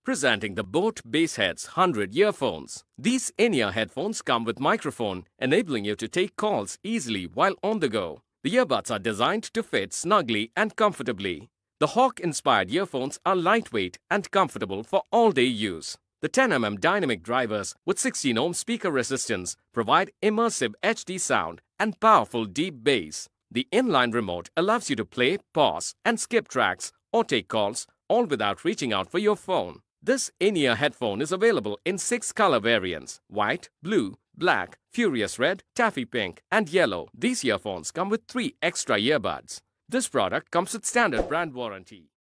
Presenting the Boat Baseheads 100 earphones. These in-ear headphones come with microphone, enabling you to take calls easily while on the go. The earbuds are designed to fit snugly and comfortably. The Hawk-inspired earphones are lightweight and comfortable for all-day use. The 10mm dynamic drivers with 16-ohm speaker resistance provide immersive HD sound and powerful deep bass. The inline remote allows you to play, pause, and skip tracks or take calls, all without reaching out for your phone. This in-ear headphone is available in 6 color variants: white, blue, black, furious red, taffy pink, and yellow. These earphones come with 3 extra earbuds. This product comes with standard brand warranty.